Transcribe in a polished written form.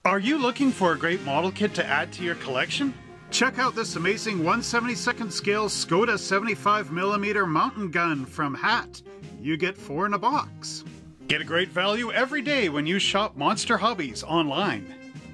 Are you looking for a great model kit to add to your collection? Check out this amazing 1/72nd scale Skoda 75mm mountain gun from Hat. You get 4 in a box. Get a great value every day when you shop Monster Hobbies online.